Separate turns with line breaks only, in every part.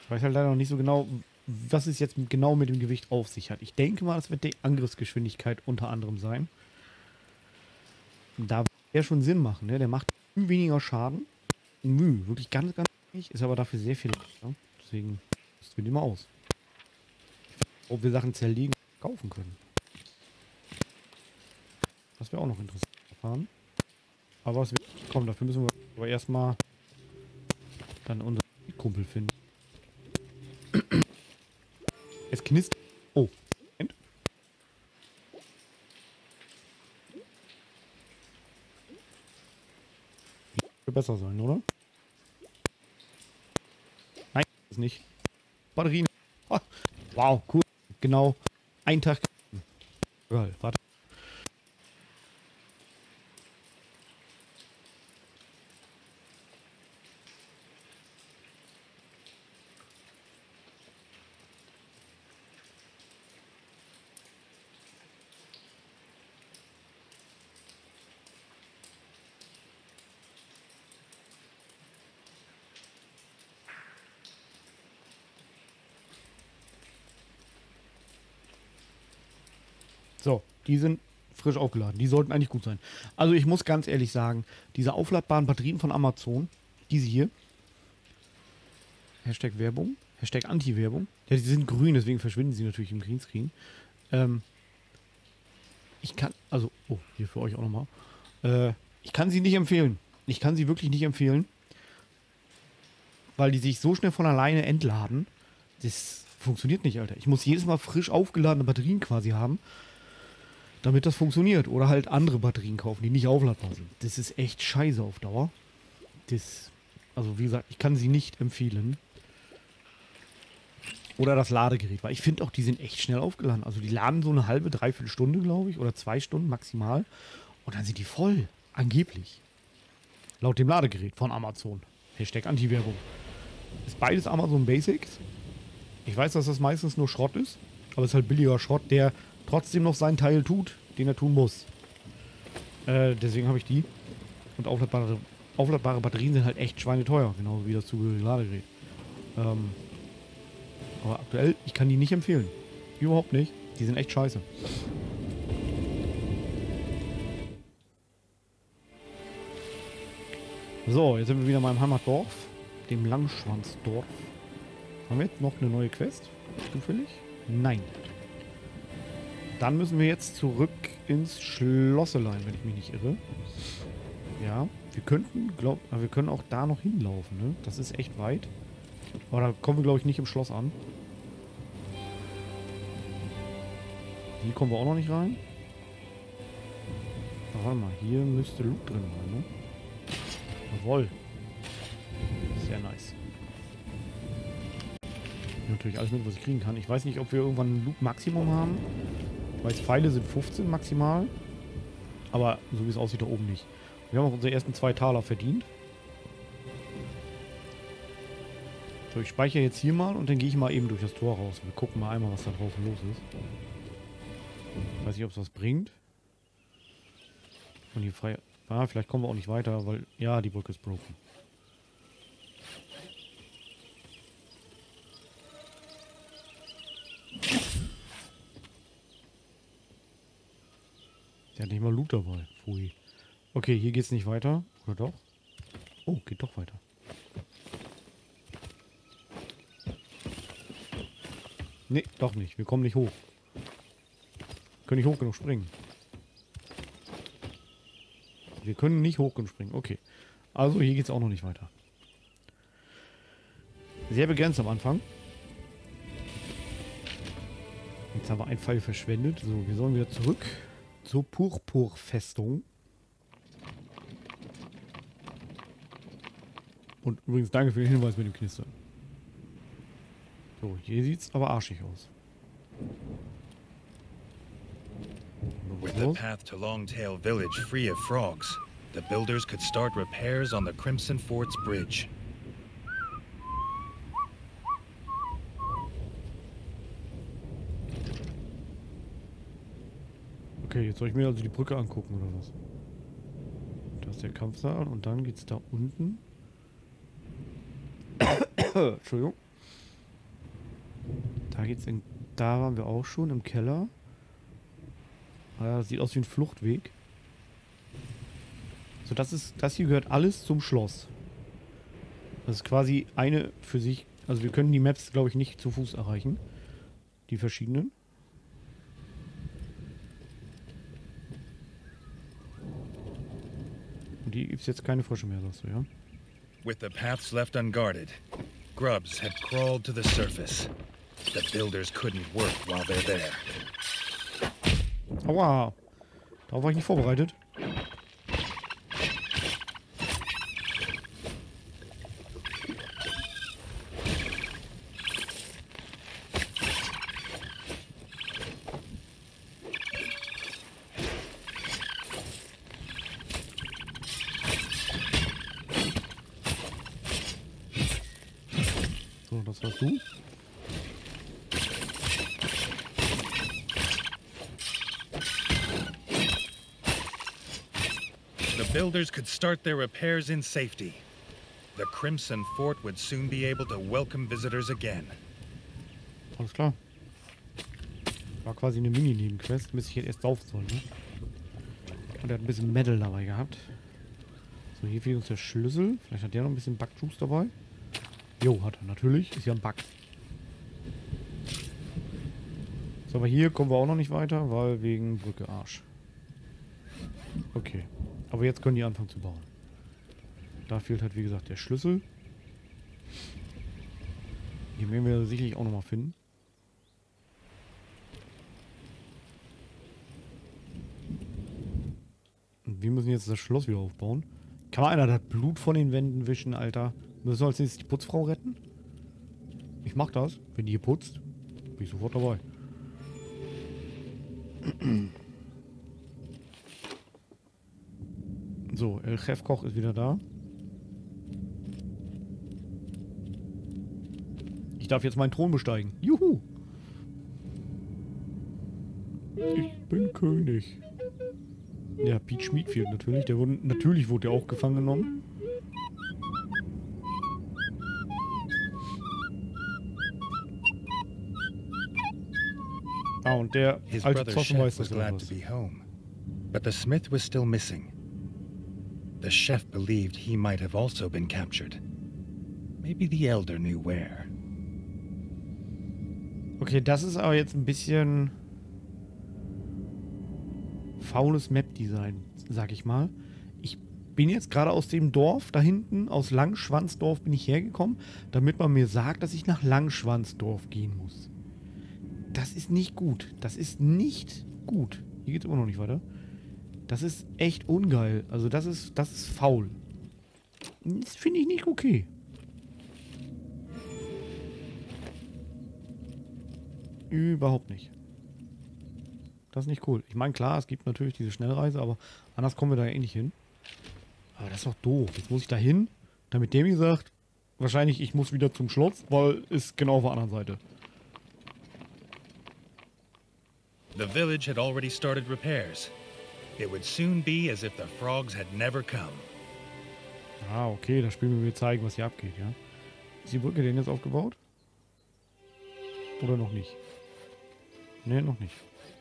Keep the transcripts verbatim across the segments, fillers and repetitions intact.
Ich weiß halt leider noch nicht so genau, was es jetzt genau mit dem Gewicht auf sich hat. Ich denke mal, es wird die Angriffsgeschwindigkeit unter anderem sein. Da wird der schon Sinn machen, ne? Der macht weniger Schaden. Müh, wirklich ganz, ganz wenig. Ist aber dafür sehr viel. Ja? Deswegen testen wir die mal aus. Ob wir Sachen zerlegen und kaufen können. Das wäre auch noch interessant zu erfahren. Aber was wird kommen, dafür müssen wir aber erstmal dann unseren Kumpel finden. Es knistert. Oh. Moment. Könnte besser sein, oder? Nein, ist nicht. Batterien. Oh, wow, cool. Genau. Ein Tag. Geil, warte. So, die sind frisch aufgeladen. Die sollten eigentlich gut sein. Also ich muss ganz ehrlich sagen, diese aufladbaren Batterien von Amazon, diese hier, Hashtag Werbung, Hashtag Anti-Werbung, ja, die sind grün, deswegen verschwinden sie natürlich im Greenscreen. Ähm, ich kann, also, oh, hier für euch auch nochmal. Äh, ich kann sie nicht empfehlen. Ich kann sie wirklich nicht empfehlen, weil die sich so schnell von alleine entladen. Das funktioniert nicht, Alter. Ich muss jedes Mal frisch aufgeladene Batterien quasi haben, damit das funktioniert. Oder halt andere Batterien kaufen, die nicht aufladbar sind. Das ist echt scheiße auf Dauer. Das, also wie gesagt, ich kann sie nicht empfehlen. Oder das Ladegerät, weil ich finde auch, die sind echt schnell aufgeladen. Also die laden so eine halbe, dreiviertel Stunde, glaube ich, oder zwei Stunden maximal. Und dann sind die voll, angeblich. Laut dem Ladegerät von Amazon. Hashtag Anti-Werbung. Ist beides Amazon Basics. Ich weiß, dass das meistens nur Schrott ist, aber es ist halt billiger Schrott, der trotzdem noch seinen Teil tut, den er tun muss. Äh, deswegen habe ich die. Und aufladbare, aufladbare Batterien sind halt echt schweineteuer, genauso wie das zugehörige Ladegerät. Ähm, aber aktuell, ich kann die nicht empfehlen. Überhaupt nicht. Die sind echt scheiße. So, jetzt sind wir wieder in meinem Heimatdorf, dem Langschwanzdorf. Haben wir jetzt noch eine neue Quest? Zufällig? Nein. Dann müssen wir jetzt zurück ins Schlosselein, wenn ich mich nicht irre. Ja, wir könnten, glaub, wir können auch da noch hinlaufen, ne? Das ist echt weit. Aber da kommen wir, glaube ich, nicht im Schloss an. Hier kommen wir auch noch nicht rein. Ach, warte mal, hier müsste Loot drin sein, ne? Jawohl. Sehr nice. Natürlich alles mit, was ich kriegen kann. Ich weiß nicht, ob wir irgendwann ein Loot-Maximum haben. Ich weiß, Pfeile sind fünfzehn maximal. Aber so wie es aussieht, da oben nicht. Wir haben auch unsere ersten zwei Taler verdient. So, ich speichere jetzt hier mal und dann gehe ich mal eben durch das Tor raus. Wir gucken mal einmal, was da draußen los ist. Ich weiß nicht, ob es was bringt. Und hier frei... Ah, vielleicht kommen wir auch nicht weiter, weil... Ja, die Brücke ist broken. Der hat nicht mal Loot dabei. Pfui. Okay, hier geht's nicht weiter. Oder doch? Oh, geht doch weiter. Nee, doch nicht. Wir kommen nicht hoch. Können nicht hoch genug springen. Wir können nicht hoch genug springen. Okay. Also hier geht's auch noch nicht weiter. Sehr begrenzt am Anfang. Jetzt haben wir einen Pfeil verschwendet. So, wir sollen wieder zurück zur Purpurfestung. Und übrigens danke für den Hinweis mit dem Knistern. So, hier sieht's aber arschig aus.
With the path to Longtail Village free of frogs, the builders could start repairs on the Crimson Fort's bridge.
Okay, jetzt soll ich mir also die Brücke angucken, oder was? Da ist der Kampfsaal und dann geht's da unten. Entschuldigung. Da geht's in... Da waren wir auch schon, im Keller. Ah, sieht aus wie ein Fluchtweg. So, das ist... Das hier gehört alles zum Schloss. Das ist quasi eine für sich... Also wir können die Maps, glaube ich, nicht zu Fuß erreichen. Die verschiedenen. Und die gibt es jetzt keine Frösche mehr, sagst du, ja?
With the paths left unguarded, grubs had crawled to the surface. The builders couldn't work while they're there.
Aua! Darauf war ich nicht vorbereitet. So, das warst du.
The builders could start their repairs in safety. The Crimson Fort would soon be able to welcome visitors again.
Alles klar. War quasi eine Mini-Nebenquest. Müsste ich jetzt erst saufen sollen, ne? Und er hat ein bisschen Metal dabei gehabt. So, hier fehlt uns der Schlüssel. Vielleicht hat der noch ein bisschen Bugjuice dabei. Jo, hat er natürlich. Ist ja ein Bug. So, aber hier kommen wir auch noch nicht weiter, weil wegen Brücke Arsch. Okay. Aber jetzt können die anfangen zu bauen. Da fehlt halt, wie gesagt, der Schlüssel. Hier werden wir sicherlich auch nochmal finden. Und wir müssen jetzt das Schloss wieder aufbauen. Kann mal einer das Blut von den Wänden wischen, Alter? Müssen wir als nächstes die Putzfrau retten? Ich mach das. Wenn die hier putzt, bin ich sofort dabei. So, El Chefkoch ist wieder da. Ich darf jetzt meinen Thron besteigen. Juhu! Ich bin König. Ja, Pete Schmied fehlt natürlich. Der wurde, natürlich wurde der auch gefangen genommen. Ah, und der
His
alte
brother
Zossen weiß
Chef was
das
glad
oder
to
was.
be home, but the smith was still missing. The chef believed he might have also been captured. Maybe the elder knew where.
Okay, das ist aber jetzt ein bisschen faules Map-Design, sag ich mal. Ich bin jetzt gerade aus dem Dorf da hinten, aus Langschwanzdorf bin ich hergekommen, damit man mir sagt, dass ich nach Langschwanzdorf gehen muss. Das ist nicht gut. Das ist nicht gut. Hier geht es immer noch nicht weiter. Das ist echt ungeil. Also das ist, das ist faul. Das finde ich nicht okay. Überhaupt nicht. Das ist nicht cool. Ich meine, klar, es gibt natürlich diese Schnellreise, aber anders kommen wir da ja eh nicht hin. Aber das ist doch doof. Jetzt muss ich da hin, damit der mir sagt, wahrscheinlich ich muss wieder zum Schloss, weil ist genau auf der anderen Seite.
The village had already started repairs. It would soon be as if the frogs had never come.
Ah, okay, das Spiel will mir zeigen, was hier abgeht, ja. Ist die Brücke denn jetzt aufgebaut? Oder noch nicht? Ne, noch nicht.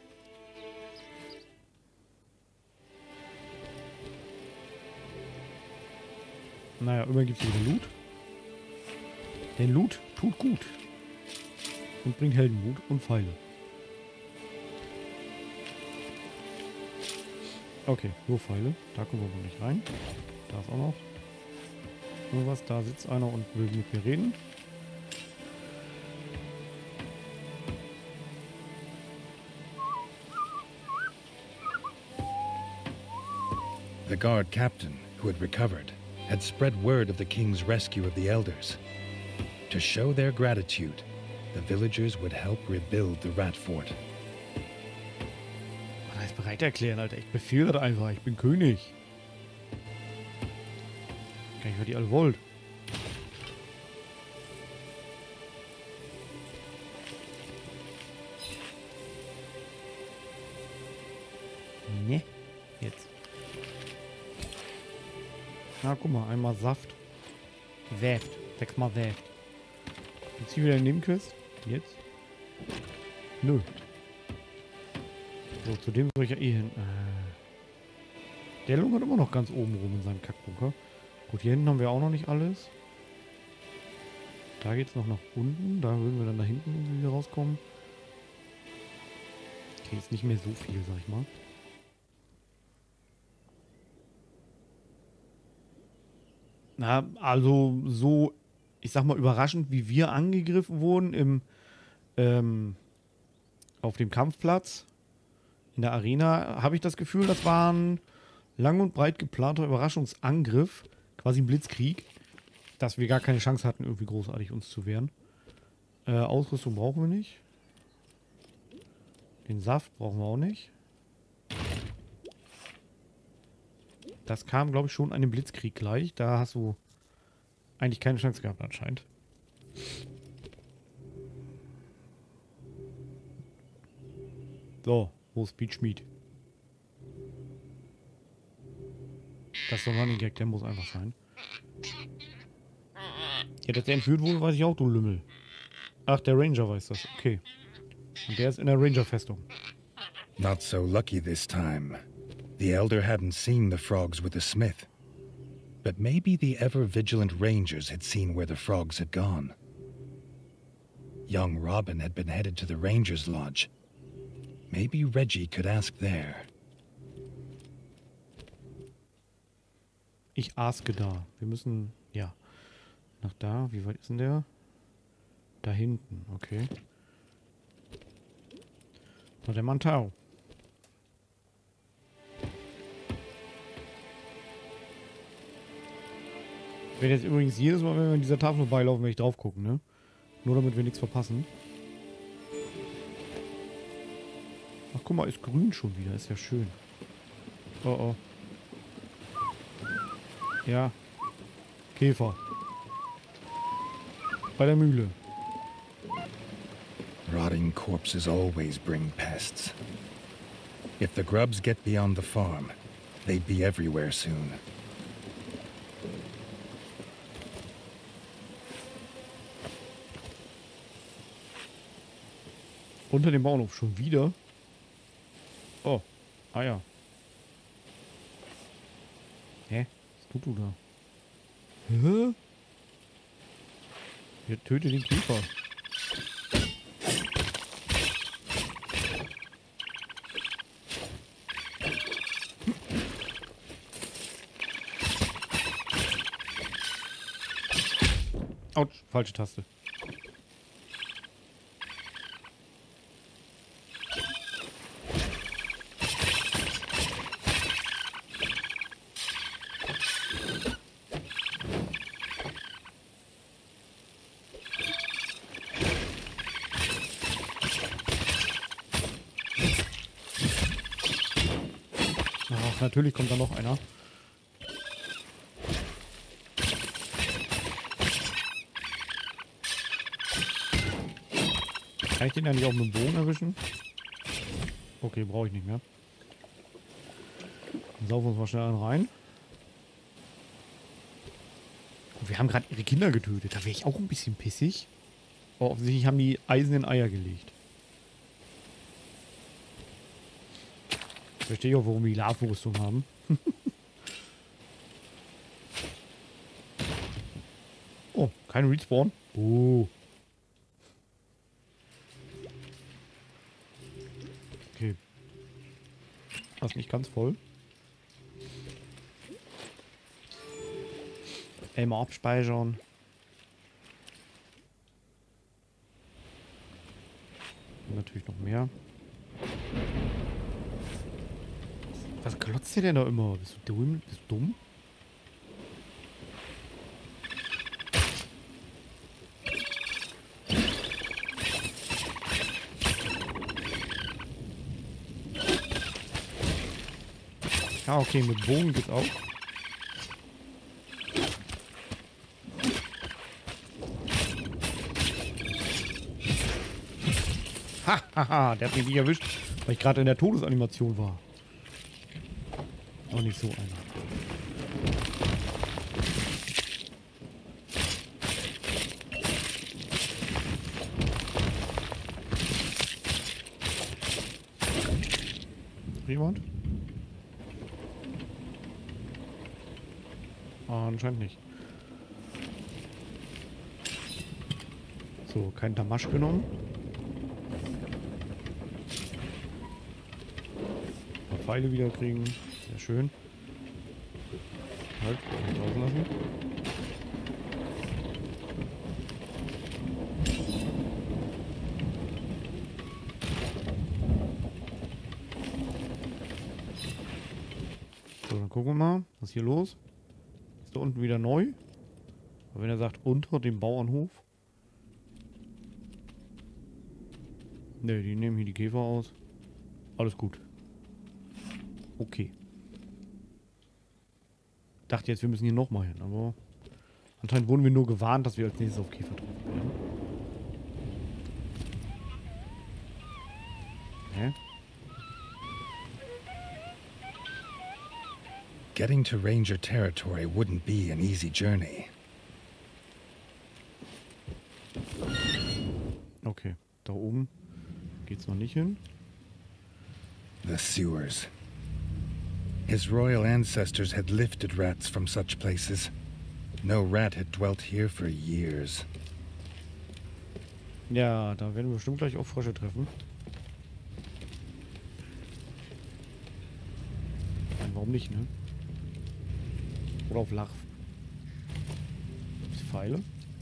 Naja, immerhin gibt es wieder Loot. Denn Loot tut gut. Und bringt Heldenmut und Pfeile. Okay, nur Pfeile. Da kommen wir wohl nicht rein. Da ist auch noch irgendwas. Da sitzt einer und will mit mir reden.
The guard captain, who had recovered, had spread word of the king's rescue of the elders. To show their gratitude, the villagers would help rebuild the rat fort.
Man ist bereit erklären, Alter. Ich befehle das einfach. Ich bin König. Kann ich, was ihr alle wollt. Ne, jetzt. Na, guck mal, einmal Saft. Wäft. Sechsmal Wäft. Jetzt hier wieder eine Nebenquest. Jetzt. Nö. So, zu dem soll ich ja eh hin. Äh, der lungert immer noch ganz oben rum in seinem Kackbunker. Gut, hier hinten haben wir auch noch nicht alles. Da geht es noch nach unten. Da würden wir dann da hinten wieder rauskommen. Okay, ist nicht mehr so viel, sag ich mal. Na, also so, ich sag mal, überraschend, wie wir angegriffen wurden im, ähm, auf dem Kampfplatz, in der Arena, habe ich das Gefühl, das war ein lang und breit geplanter Überraschungsangriff, quasi ein Blitzkrieg, dass wir gar keine Chance hatten, irgendwie großartig uns zu wehren. Äh, Ausrüstung brauchen wir nicht. Den Saft brauchen wir auch nicht. Das kam, glaube ich, schon an dem Blitzkrieg gleich. Da hast du eigentlich keine Chance gehabt, anscheinend. So, wo ist Beach Meat? Das ist doch Running Gag, der muss einfach sein. Ja, dass der entführt wurde, weiß ich auch, du Lümmel. Ach, der Ranger weiß das, okay. Und der ist in der Ranger-Festung.
Not so lucky this time. The Elder hadn't seen the frogs with the smith. But maybe the ever-vigilant rangers had seen where the frogs had gone. Young Robin had been headed to the Rangers' Lodge. Maybe Reggie could ask there.
Ich aske da. Wir müssen, ja, nach da. Wie weit ist denn der? Da hinten, okay. Na, der Mantau. Ich werde jetzt übrigens jedes Mal, wenn wir an dieser Tafel vorbeilaufen, werde ich drauf gucken, ne? Nur damit wir nichts verpassen. Ach, guck mal, ist grün schon wieder. Ist ja schön. Oh, oh. Ja. Käfer. Bei der Mühle.
Rotting corpses always bring pests. If the grubs get beyond the farm, they'd be everywhere soon.
Unter dem Bauernhof schon wieder? Oh. Ah ja. Hä? Was tut du da? Hä? Ihr tötet den Käfer. Autsch, falsche Taste. Ach, natürlich kommt da noch einer. Kann ich den ja nicht auch mit dem Bogen erwischen? Okay, brauche ich nicht mehr. Dann saufen wir uns mal schnell einen rein. Und wir haben gerade ihre Kinder getötet. Da wäre ich auch ein bisschen pissig. Aber offensichtlich haben die Eisen in Eier gelegt. Verstehe ich auch, warum die Larvenrüstung haben. Oh, kein Respawn. Oh. Okay. Das ist nicht ganz voll. Einmal abspeichern. Und natürlich noch mehr. Was glotzt ihr denn da immer? Bist du dumm? Bist du dumm? Ah, okay, mit Bogen geht's auch. Ha, haha, der hat mich nicht erwischt, weil ich gerade in der Todesanimation war. Auch nicht so einer. Noch jemand? Ah, anscheinend nicht. So, kein Damasch genommen. Ein paar Pfeile wieder kriegen. Sehr schön. Halt, nicht draußen lassen. So, dann gucken wir mal, was ist hier los? Ist da unten wieder neu? Aber wenn er sagt, unter dem Bauernhof. Ne, die nehmen hier die Käfer aus. Alles gut. Okay. Dachte jetzt, wir müssen hier nochmal hin, aber anscheinend wurden wir nur gewarnt, dass wir als nächstes auf Käfer treffen werden. Hä?
Getting to Ranger territory wouldn't be an easy journey.
Okay, da oben geht's noch nicht hin.
The sewers. His royal ancestors had lifted rats from such places. No rat had dwelt here for years.
Ja, da werden wir bestimmt gleich auch Frösche treffen. Nein, warum nicht, ne? Oder auf Lach. Gibt's Pfeile?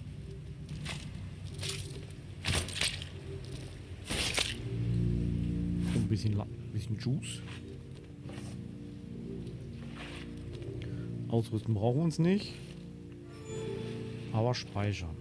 Und ein bisschen, La bisschen Juice. Ausrüsten brauchen wir uns nicht. Aber speichern.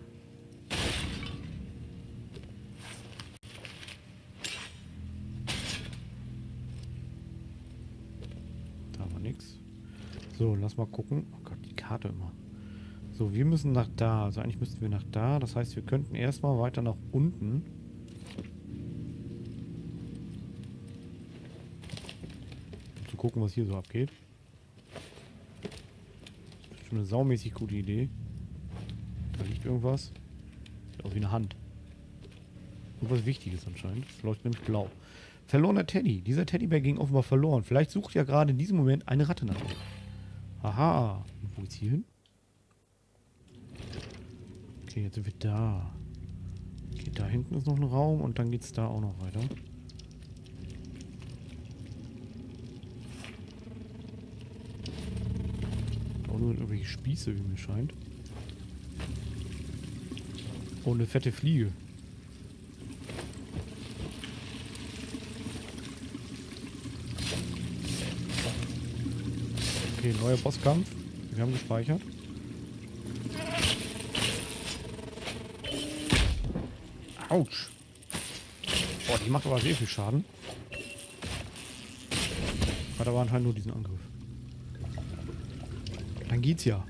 Da war nichts. So, lass mal gucken. Oh Gott, die Karte immer. So, wir müssen nach da. Also eigentlich müssten wir nach da. Das heißt, wir könnten erstmal weiter nach unten. Um zu gucken, was hier so abgeht. Schon eine saumäßig gute Idee. Da liegt irgendwas. Sieht aus wie eine Hand. Irgendwas Wichtiges anscheinend. Das leuchtet nämlich blau. Verlorener Teddy. Dieser Teddybär ging offenbar verloren. Vielleicht sucht ja gerade in diesem Moment eine Ratte nach ihm. Aha. Und wo geht's hier hin? Okay, jetzt sind wir da. Okay, da hinten ist noch ein Raum und dann geht's da auch noch weiter. Auch nur irgendwelche Spieße, wie mir scheint. Oh, eine fette Fliege. Okay, neuer Bosskampf. Wir haben gespeichert. Autsch. Boah, die macht aber sehr viel Schaden. Hat aber anscheinend nur diesen Angriff. Dann geht's ja.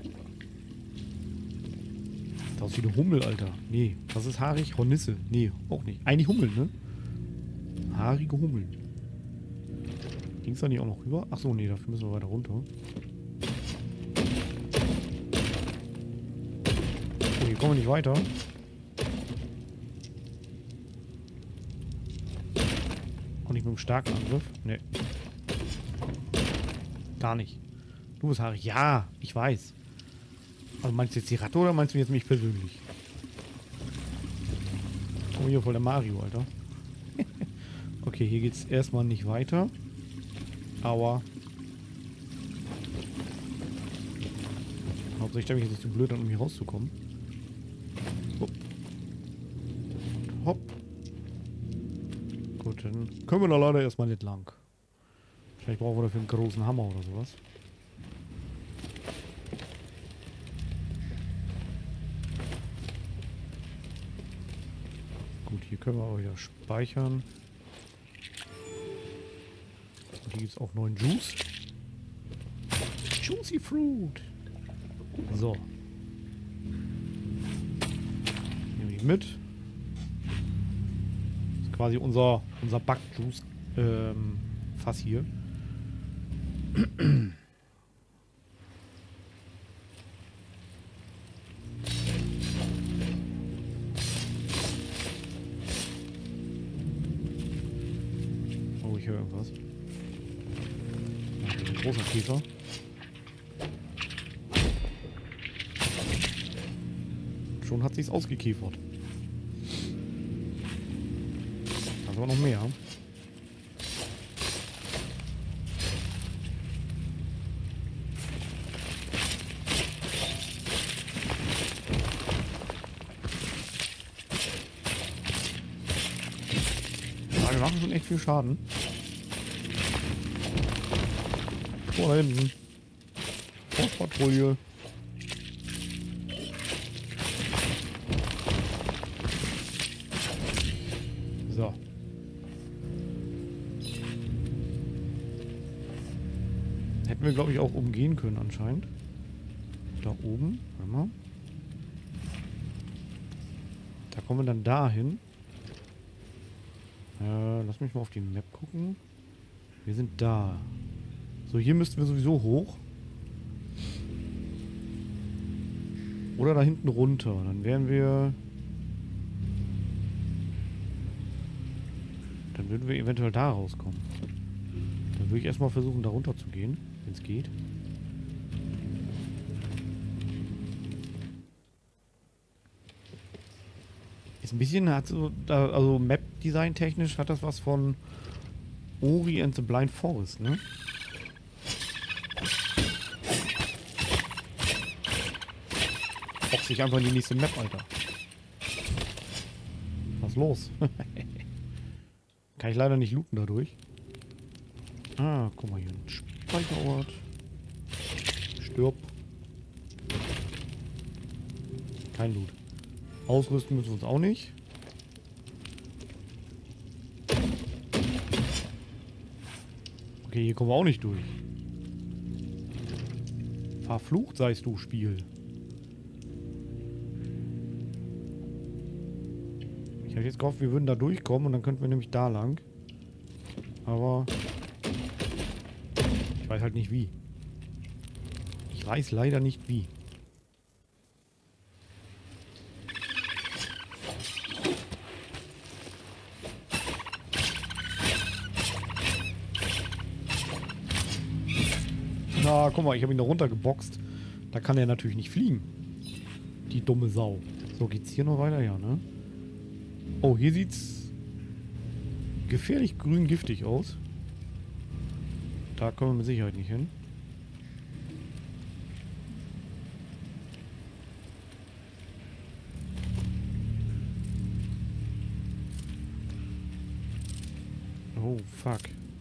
Das ist wie eine Hummel, Alter. Nee, das ist haarig. Hornisse. Nee, auch nicht. Eigentlich Hummeln, ne? Haarige Hummeln. Ging's da nicht auch noch rüber? Achso, nee, dafür müssen wir weiter runter. Oh, hier kommen wir nicht weiter. Auch nicht mit einem starken Angriff. Nee. Gar nicht. Du bist haarig. Ja, ich weiß. Also meinst du jetzt die Ratte oder meinst du jetzt mich persönlich? Oh, hier voll der Mario, Alter. Okay, hier geht's erstmal nicht weiter. Aber hauptsächlich habe ich jetzt zu blöd, um hier rauszukommen. Hopp. Hopp. Gut, dann können wir da leider erstmal nicht lang. Vielleicht brauchen wir dafür einen großen Hammer oder sowas. Gut, hier können wir aber wieder speichern. Und hier gibt es auch neuen Juice. Juicy Fruit. So. Nehmen wir mit. Das ist quasi unser, unser Backjuice ähm, Fass hier. Oh, ich höre irgendwas. großer Käfer. Schon hat sich's ausgekäfert. Da ist aber noch mehr. Ja, wir machen schon echt viel Schaden. Oh, da hinten. Postpatrouille. So. Hätten wir, glaube ich, auch umgehen können anscheinend. Da oben. Warte mal. Da kommen wir dann dahin. Äh, lass mich mal auf die Map gucken. Wir sind da. So, hier müssten wir sowieso hoch. Oder da hinten runter. Dann wären wir... Dann würden wir eventuell da rauskommen. Dann würde ich erstmal versuchen, da runter zu gehen, wenn es geht. Ist ein bisschen, hat so, also Map-Design technisch hat das was von Ori and the Blind Forest, ne? Box sich einfach in die nächste Map, Alter. Was ist los? Kann ich leider nicht looten dadurch. Ah, guck mal hier. Ein Speicherort. Stirb. Kein Loot. Ausrüsten müssen wir uns auch nicht. Okay, hier kommen wir auch nicht durch. Verflucht seist du, Spiel. Ich hätte jetzt gehofft, wir würden da durchkommen und dann könnten wir nämlich da lang. Aber ich weiß halt nicht wie. Ich weiß leider nicht wie. Na, guck mal, ich habe ihn da runtergeboxt. Da kann er natürlich nicht fliegen. Die dumme Sau. So, geht's hier noch weiter? Ja, ne? Oh, hier sieht's gefährlich grün giftig aus. Da kommen wir mit Sicherheit nicht hin. Oh, fuck.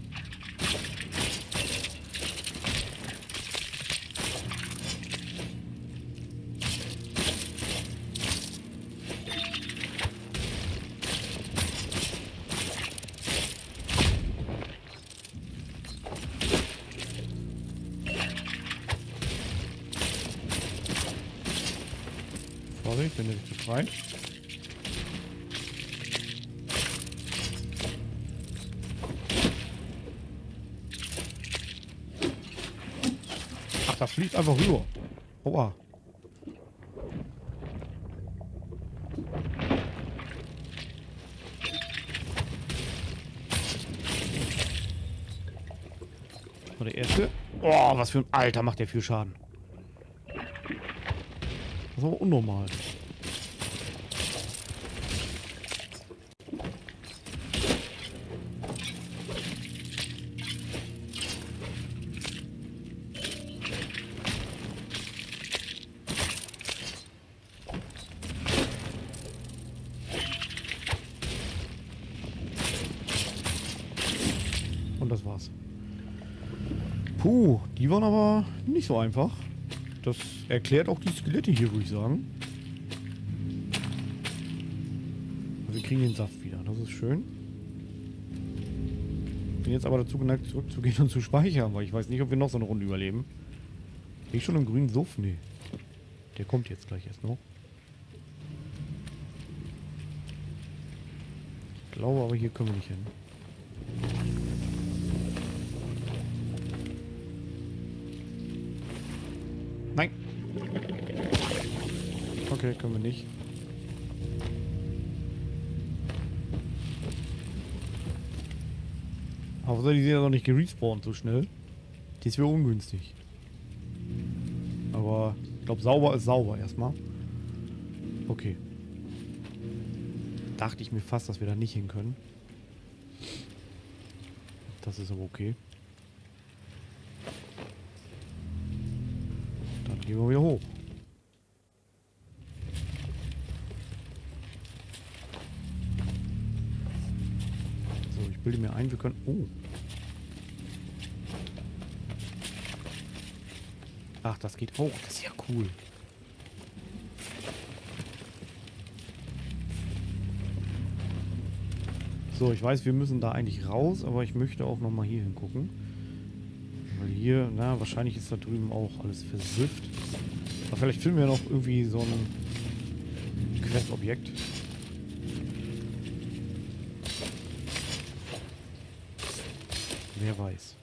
Sorry, ich bin nicht zu frei. Ach, das fliegt einfach rüber. Oha. So, der erste. Oh, was für ein Alter macht der viel Schaden. Das ist aber unnormal. Und das war's. Puh, die waren aber nicht so einfach. Das erklärt auch die Skelette hier, würde ich sagen. Wir kriegen den Saft wieder, das ist schön. Bin jetzt aber dazu geneigt, zurückzugehen und zu speichern, weil ich weiß nicht, ob wir noch so eine Runde überleben. Bin ich schon im grünen Suff? Nee. Der kommt jetzt gleich erst noch. Ich glaube aber, hier können wir nicht hin. Nein. Okay, können wir nicht. Aber die sind ja noch nicht gerespawnt so schnell. Das wäre ungünstig. Aber ich glaube, sauber ist sauber erstmal. Okay. Dachte ich mir fast, dass wir da nicht hin können. Das ist aber okay. Dann gehen wir wieder hoch. So, ich bilde mir ein, wir können... Oh. Ach, das geht auch. Das ist ja cool. So, ich weiß, wir müssen da eigentlich raus, aber ich möchte auch nochmal hier hingucken. Weil hier, na, wahrscheinlich ist da drüben auch alles versifft. Aber vielleicht finden wir noch irgendwie so ein Questobjekt. Wer weiß.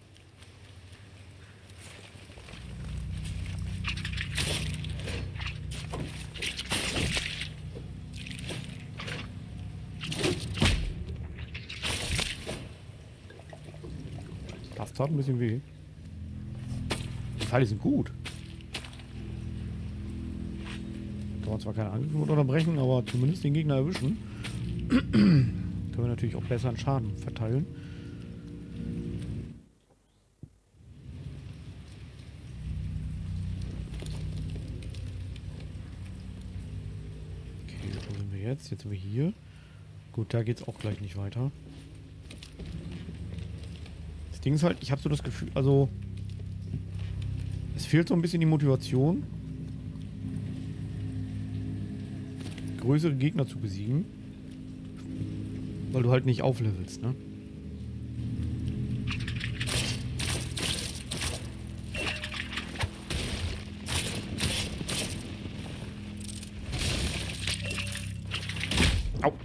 Das tat ein bisschen weh. Die Pfeile sind gut. Kann man zwar keine Angriffe unterbrechen, aber zumindest den Gegner erwischen. Können wir natürlich auch besser einen Schaden verteilen. Okay, wo sind wir jetzt? Jetzt sind wir hier. Gut, da geht es auch gleich nicht weiter. Das Ding ist halt, ich habe so das Gefühl, also es fehlt so ein bisschen die Motivation, größere Gegner zu besiegen, weil du halt nicht auflevelst, ne? Au.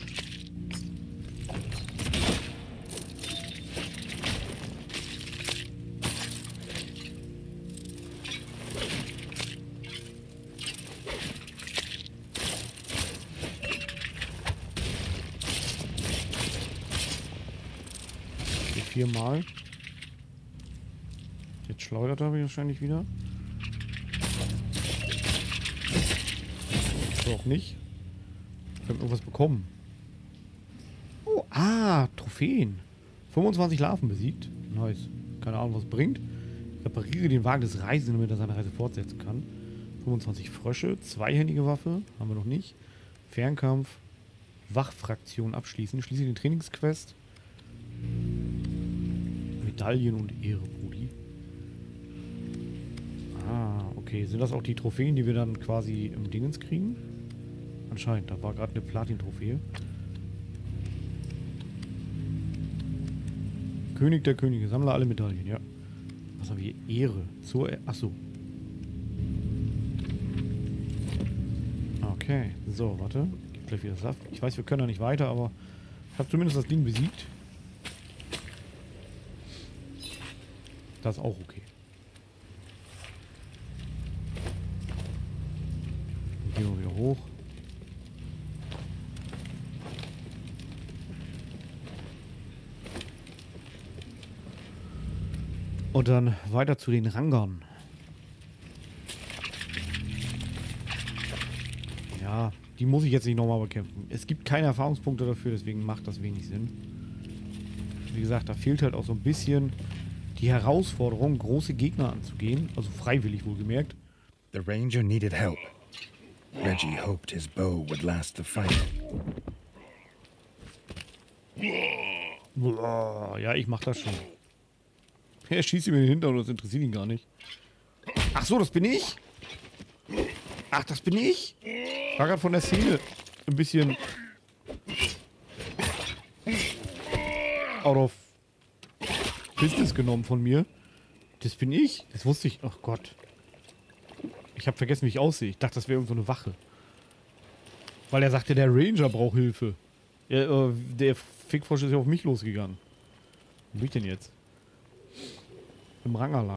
Viermal. Jetzt schleudert er wahrscheinlich wieder. So auch nicht. Wir haben irgendwas bekommen. Oh, ah, Trophäen. fünfundzwanzig Larven besiegt. Nice. Keine Ahnung, was es bringt. Repariere den Wagen des Reisenden, damit er seine Reise fortsetzen kann. fünfundzwanzig Frösche. Zweihändige Waffe. Haben wir noch nicht. Fernkampf. Wachfraktion abschließen. Schließe den Trainingsquest. Medaillen und Ehre, Brudi. Ah, okay. Sind das auch die Trophäen, die wir dann quasi im Dingens kriegen? Anscheinend. Da war gerade eine Platin-Trophäe. König der Könige. Sammle alle Medaillen, ja. Was haben wir? Ehre. Zur e Achso. Okay. So, warte. Gibt gleich wieder Saft. Ich weiß, wir können da nicht weiter, aber ich habe zumindest das Ding besiegt. Das ist auch okay. Dann gehen wir wieder hoch. Und dann weiter zu den Rangern. Ja, die muss ich jetzt nicht nochmal bekämpfen. Es gibt keine Erfahrungspunkte dafür, deswegen macht das wenig Sinn. Wie gesagt, da fehlt halt auch so ein bisschen die Herausforderung, große Gegner anzugehen, also freiwillig wohlgemerkt.
The ranger needed help. Reggie hoped his bow would last the fight.
Boah, ja, ich mach das schon. Er schießt mir in den Hintern und das interessiert ihn gar nicht. Ach so, das bin ich? Ach, das bin ich? Ich war gerade von der Szene ein bisschen out of Business genommen von mir. Das bin ich? Das wusste ich. Ach Gott. Ich habe vergessen, wie ich aussehe. Ich dachte, das wäre irgend so eine Wache. Weil er sagte, der Ranger braucht Hilfe. Der, äh, der Fickfrosch ist ja auf mich losgegangen. Wo bin ich denn jetzt? Im Rangerlager.